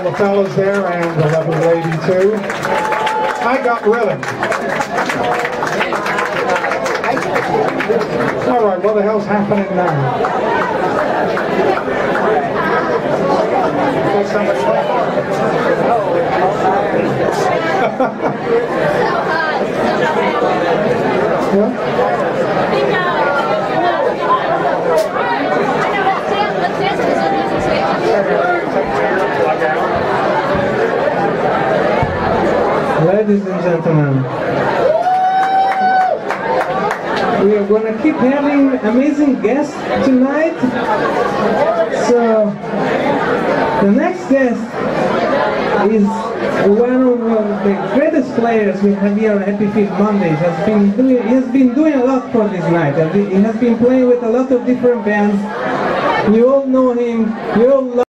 the fellas there and the lovely lady too. I got rhythm. All right, what the hell's happening now? Ladies and gentlemen, we are going to keep having amazing guests tonight. So the next guest is one of the greatest players we have here on Happy Feet Mondays. He has been doing a lot for this night. He has been playing with a lot of different bands. You all know him. You all love